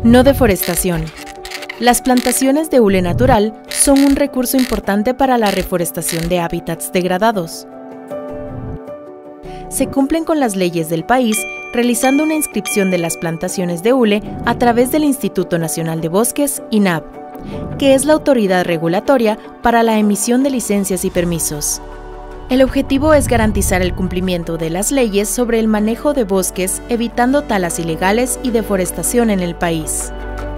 No deforestación. Las plantaciones de hule natural son un recurso importante para la reforestación de hábitats degradados. Se cumplen con las leyes del país realizando una inscripción de las plantaciones de hule a través del Instituto Nacional de Bosques, INAB, que es la autoridad regulatoria para la emisión de licencias y permisos. El objetivo es garantizar el cumplimiento de las leyes sobre el manejo de bosques, evitando talas ilegales y deforestación en el país.